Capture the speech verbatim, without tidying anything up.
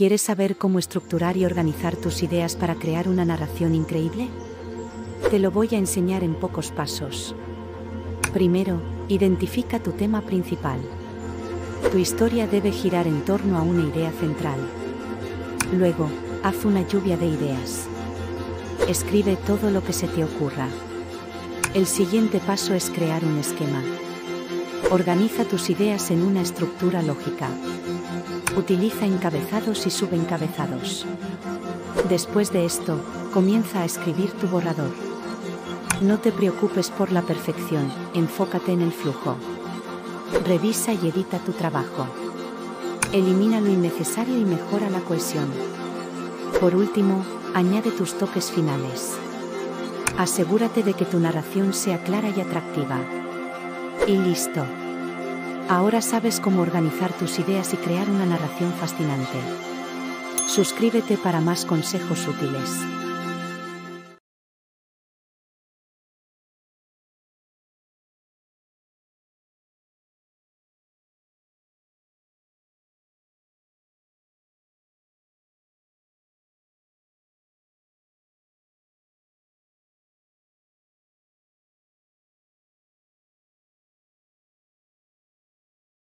¿Quieres saber cómo estructurar y organizar tus ideas para crear una narración increíble? Te lo voy a enseñar en pocos pasos. Primero, identifica tu tema principal. Tu historia debe girar en torno a una idea central. Luego, haz una lluvia de ideas. Escribe todo lo que se te ocurra. El siguiente paso es crear un esquema. Organiza tus ideas en una estructura lógica. Utiliza encabezados y subencabezados. Después de esto, comienza a escribir tu borrador. No te preocupes por la perfección, enfócate en el flujo. Revisa y edita tu trabajo. Elimina lo innecesario y mejora la cohesión. Por último, añade tus toques finales. Asegúrate de que tu narración sea clara y atractiva. Y listo. Ahora sabes cómo organizar tus ideas y crear una narración fascinante. Suscríbete para más consejos útiles.